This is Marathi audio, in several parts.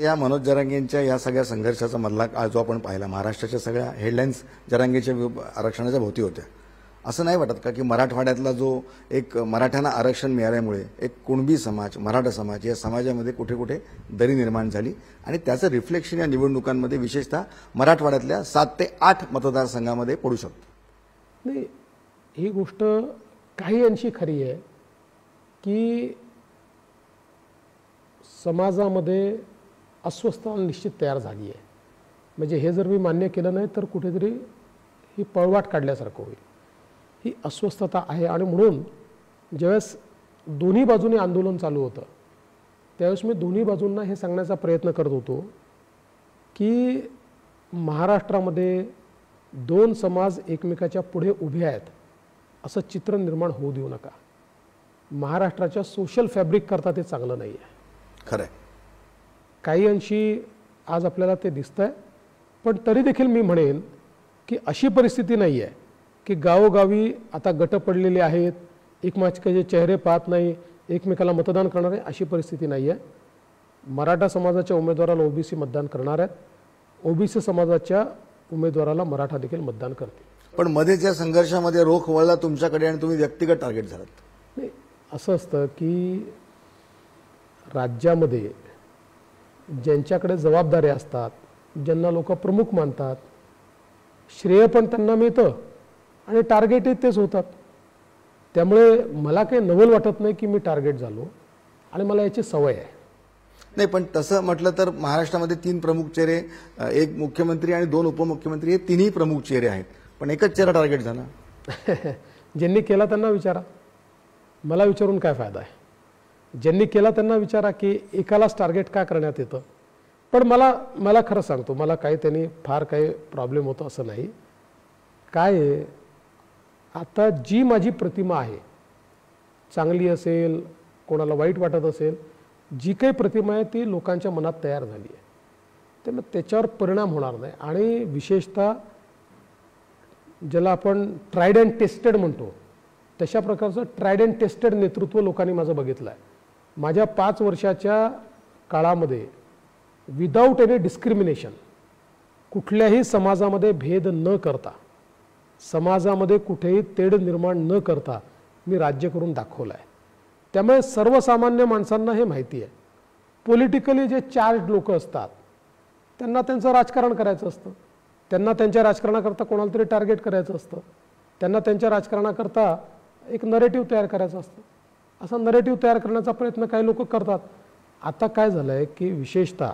या मनोज जरांगेंच्या या सगळ्या संघर्षाचा मधला काळ जो आपण पाहिला, महाराष्ट्राच्या सगळ्या हेडलाईन्स जरांगेच्या आरक्षणाच्या भोवती होत्या. असं नाही वाटत का की मराठवाड्यातला जो एक मराठ्यांना आरक्षण मिळाल्यामुळे एक कुणबी समाज, मराठा समाज या समाजामध्ये कुठे कुठे दरी निर्माण झाली आणि त्याचं रिफ्लेक्शन या निवडणुकांमध्ये विशेषतः मराठवाड्यातल्या 7 ते 8 मतदारसंघामध्ये पडू शकतं? नाही, ही गोष्ट काही अंशी खरी आहे की समाजामध्ये अस्वस्थता निश्चित तयार झाली आहे. म्हणजे हे जर मी मान्य केलं नाही तर कुठेतरी ही पळवाट काढल्यासारखं होईल. ही अस्वस्थता आहे आणि म्हणून ज्यावेळेस दोन्ही बाजूने आंदोलन चालू होतं त्यावेळेस मी दोन्ही बाजूंना हे सांगण्याचा प्रयत्न करत होतो की महाराष्ट्रामध्ये 2 समाज एकमेकाच्या पुढे उभे आहेत असं चित्र निर्माण होऊ देऊ नका. महाराष्ट्राच्या सोशल फॅब्रिक करता ते चांगलं नाही आहे. खरं काही अंशी आज आपल्याला ते दिसतंय, पण तरी देखील मी म्हणेन की अशी परिस्थिती नाही आहे की गावोगावी आता गट पडलेले आहेत, एकमेकाचे चेहरे पाहत नाही, एकमेकाला मतदान करणार आहे, अशी परिस्थिती नाही आहे. मराठा समाजाच्या उमेदवाराला ओबीसी मतदान करणार आहेत, ओबीसी समाजाच्या उमेदवाराला मराठा देखील मतदान करतील. पण मध्येच या संघर्षामध्ये रोख वळला तुमच्याकडे आणि तुम्ही व्यक्तिगत टार्गेट झालात. नाही, असं असतं की राज्यामध्ये ज्यांच्याकडे जबाबदाऱ्या असतात, ज्यांना लोक प्रमुख मानतात, श्रेय पण त्यांना मिळतं आणि टार्गेटही तेच होतात. त्यामुळे मला काही नवल वाटत नाही की मी टार्गेट झालो आणि मला याची सवय आहे. नाही, पण तसं म्हटलं तर महाराष्ट्रामध्ये 3 प्रमुख चेहरे, एक मुख्यमंत्री आणि 2 उपमुख्यमंत्री, हे 3ही प्रमुख चेहरे आहेत, पण एकच चेहरा टार्गेट झाला. ज्यांनी केला त्यांना विचारा, मला विचारून काय फायदा आहे. ज्यांनी केला त्यांना विचारा की एकालाच टार्गेट का करण्यात येतं. पण मला खरं सांगतो, मला काही त्यांनी फार काही प्रॉब्लेम होतो असं नाही. काय आहे, आता जी माझी प्रतिमा आहे, चांगली असेल, कोणाला वाईट वाटत असेल, जी काही प्रतिमा आहे ती लोकांच्या मनात तयार झाली आहे, त्यामुळे त्याच्यावर परिणाम होणार नाही. आणि विशेषतः ज्याला आपण ट्रायड अँड टेस्टेड म्हणतो तशा प्रकारचं ट्रायड अँड टेस्टेड नेतृत्व लोकांनी माझं बघितलं आहे. माझ्या 5 वर्षाच्या काळामध्ये विदाऊट एनी डिस्क्रिमिनेशन, कुठल्याही समाजामध्ये भेद न करता, समाजामध्ये कुठेही तेढ निर्माण न करता मी राज्य करून दाखवलं आहे. त्यामुळे सर्वसामान्य माणसांना हे माहिती आहे. पॉलिटिकली जे चार्ज लोक असतात त्यांना त्यांचं राजकारण करायचं असतं, त्यांना त्यांच्या राजकारणाकरता कोणाला तरी टार्गेट करायचं असतं, त्यांना त्यांच्या राजकारणाकरता एक नरेटिव्ह तयार करायचं असतं. असा नरेटिव्ह तयार करण्याचा प्रयत्न काही लोक करतात. आता काय झालं आहे की विशेषतः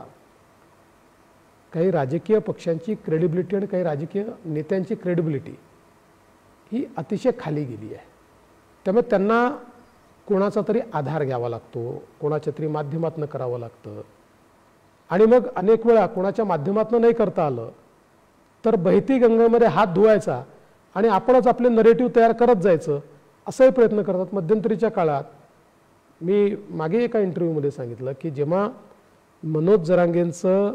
काही राजकीय पक्षांची क्रेडिबिलिटी आणि काही राजकीय नेत्यांची क्रेडिबिलिटी ही अतिशय खाली गेली आहे. त्यामुळे त्यांना कोणाचा तरी आधार घ्यावा लागतो, कोणाच्या तरी माध्यमातून करावं लागतं. आणि मग अनेक वेळा कोणाच्या माध्यमातून नाही करता आलं तर बहती गंगेमध्ये हात धुवायचा आणि आपणच आपले नरेटिव्ह तयार करत जायचं, असाही प्रयत्न करतात. मध्यंतरीच्या काळात मी मागे एका इंटरव्ह्यूमध्ये सांगितलं की जेव्हा मनोज जरांगेंचं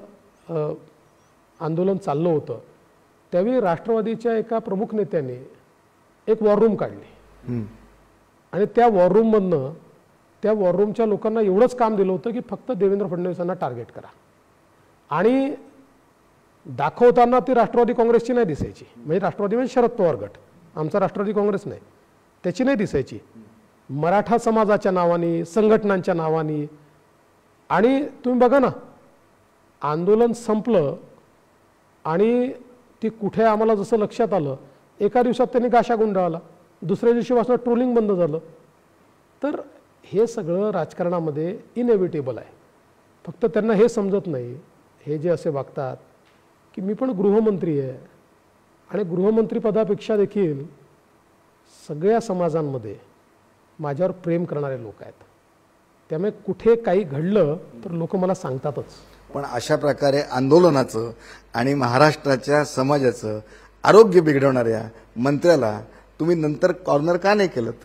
आंदोलन चाललं होतं त्यावेळी राष्ट्रवादीच्या एका प्रमुख नेत्याने एक वॉर काढली आणि त्या वॉररूममधनं त्या वॉररूमच्या लोकांना एवढंच काम दिलं होतं की फक्त देवेंद्र फडणवीसांना टार्गेट करा. आणि दाखवताना ती राष्ट्रवादी काँग्रेसची नाही दिसायची, म्हणजे राष्ट्रवादी म्हणजे शरद पवार गट, आमचा राष्ट्रवादी काँग्रेस नाही, त्याची नाही दिसायची. मराठा समाजाच्या नावाने, संघटनांच्या नावाने. आणि तुम्ही बघा ना, आंदोलन संपलं आणि ती कुठे आम्हाला जसं लक्षात आलं, एका दिवसात त्यांनी गाशा गुंडाळला, दुसऱ्या दिवशीपासून ट्रोलिंग बंद झालं. तर हे सगळं राजकारणामध्ये इनएव्हिटेबल आहे. फक्त त्यांना हे समजत नाही, हे जे असे वागतात की मी पण गृहमंत्री आहे आणि गृहमंत्रीपदापेक्षा देखील सगळ्या समाजांमध्ये माझ्यावर प्रेम करणारे लोक आहेत. त्यामुळे कुठे काही घडलं तर लोक मला सांगतातच. पण अशा प्रकारे आंदोलनाचं आणि महाराष्ट्राच्या समाजाचं आरोग्य बिघडवणाऱ्या मंत्र्याला तुम्ही नंतर कॉर्नर का नाही केलं?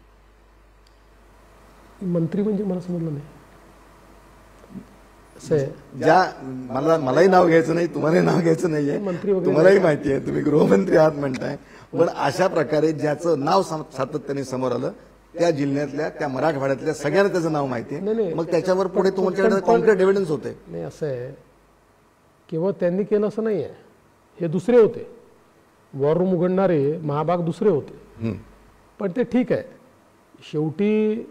मंत्री म्हणजे मला समजलं नाही. ज्या मलाही नाव घ्यायचं नाही, तुम्हालाही नाव घ्यायचं नाहीये, तुम्हालाही माहिती आहे तुम्ही गृहमंत्री आहात म्हणताय, पण अशा प्रकारे ज्याचं नाव सातत्याने समोर आलं त्या जिल्ह्यातल्या त्या मराठवाड्यातल्या सगळ्यांना त्याचं नाव माहिती नाही, आहे. नाही. मग त्याच्यावर पुढे तुमच्याकडे कॉन्क्रीट एव्हिडन्स होते. नाही, असं आहे किंवा त्यांनी केलं असं नाही आहे, हे दुसरे होते, वॉर रूम उघडणारे महाभाग दुसरे होते. पण ते ठीक आहे, शेवटी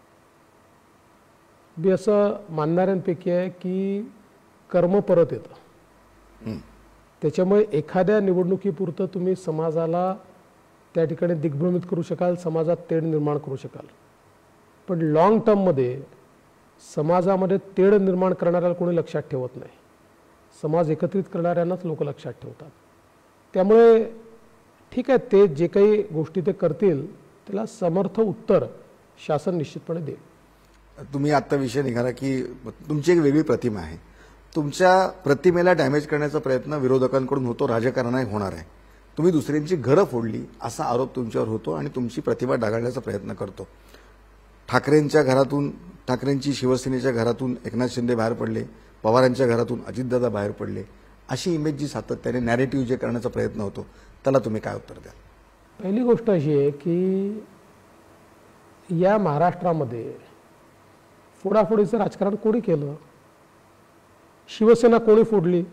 मी असं मानणाऱ्यांपैकी आहे की कर्म परत येतं. त्याच्यामुळे एखाद्या निवडणुकीपुरतं तुम्ही समाजाला त्या ठिकाणी दिग्भ्रमित करू शकाल, समाजात तेढ निर्माण करू शकाल, पण लॉंग टर्ममध्ये समाजामध्ये तेढ निर्माण करणाऱ्याला कोणी लक्षात ठेवत नाही, समाज एकत्रित करणाऱ्यांनाच लोक लक्षात ठेवतात. त्यामुळे ठीक आहे, ते जे काही गोष्टी ते करतील त्याला समर्थ उत्तर शासन निश्चितपणे देईल. तुम्ही आत्ता विषय निघाला की तुमची एक वेगळी प्रतिमा आहे. तुमच्या प्रतिमेला डॅमेज करण्याचा प्रयत्न विरोधकांकडून होतो, राजकारणाने होणार आहे. तुम्ही दुसऱ्यांची घरं फोडली असा आरोप तुमच्यावर होतो आणि तुमची प्रतिमा डागाळण्याचा प्रयत्न करतो. ठाकरेंच्या घरातून, ठाकरेंची शिवसेनेच्या घरातून एकनाथ शिंदे बाहेर पडले, पवारांच्या घरातून अजितदादा बाहेर पडले, अशी इमेज जी सातत्याने नॅरेटिव्ह जे करण्याचा प्रयत्न होतो त्याला तुम्ही काय उत्तर द्याल? पहिली गोष्ट अशी आहे की या महाराष्ट्रामध्ये फोडाफोडीचं राजकारण कोणी केलं? शिवसेना कोणी फोडली?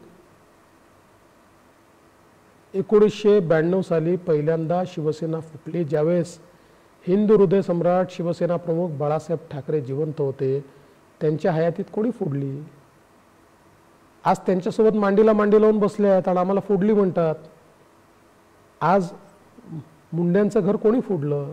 1992 साली पहिल्यांदा शिवसेना फुटली, ज्यावेळेस हिंदू हृदय सम्राट शिवसेना प्रमुख बाळासाहेब ठाकरे जिवंत होते. त्यांच्या हयातीत कोणी फोडली? आज त्यांच्यासोबत मांडीला मांडी लावून बसले आहेत आणि आम्हाला फोडली म्हणतात. आज मुंड्यांचं घर कोणी फोडलं?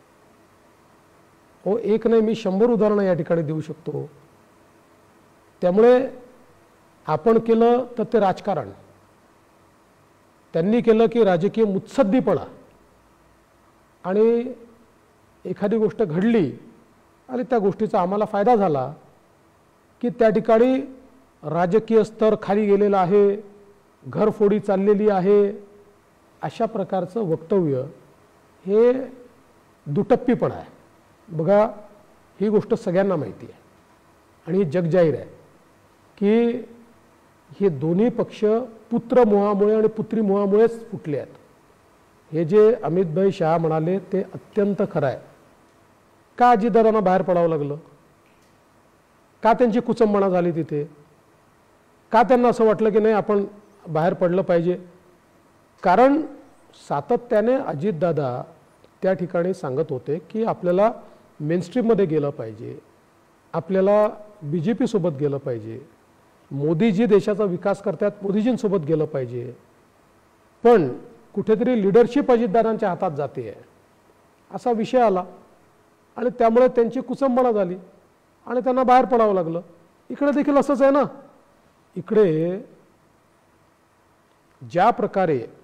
हो, एक नाही, मी 100 उदाहरणं या ठिकाणी देऊ शकतो. त्यामुळे आपण केलं तर ते राजकारण, त्यांनी केलं की राजकीय मुत्सद्दीपणा, आणि एखादी गोष्ट घडली आणि त्या गोष्टीचा आम्हाला फायदा झाला की त्या ठिकाणी राजकीय स्तर खाली गेलेला आहे, घरफोडी चाललेली आहे. अशा प्रकारचं वक्तव्य हे दुटप्पीपणा आहे. बघा, ही गोष्ट सगळ्यांना माहिती आहे आणि जगजाहीर आहे की हे दोन्ही पक्ष पुत्रमोहामुळे आणि पुत्रीमोहामुळेच फुटले आहेत. हे जे अमितभाई शहा म्हणाले ते अत्यंत खरं आहे. का अजितदादांना बाहेर पडावं लागलं? का त्यांची कुचंबणा झाली तिथे? का त्यांना असं वाटलं की नाही आपण बाहेर पडलं पाहिजे? कारण सातत्याने अजितदादा त्या ठिकाणी सांगत होते की आपल्याला मेनस्ट्रीममध्ये गेलं पाहिजे, आपल्याला BJP सोबत गेलं पाहिजे, मोदीजी देशाचा विकास करतात मोदीजींसोबत गेलं पाहिजे. पण कुठेतरी लिडरशिप अजितदादांच्या हातात जाते आहे असा विषय आला आणि त्यामुळे त्यांची कुचंबणा झाली आणि त्यांना बाहेर पडावं लागलं. इकडे देखील असंच आहे ना. इकडे ज्या प्रकारे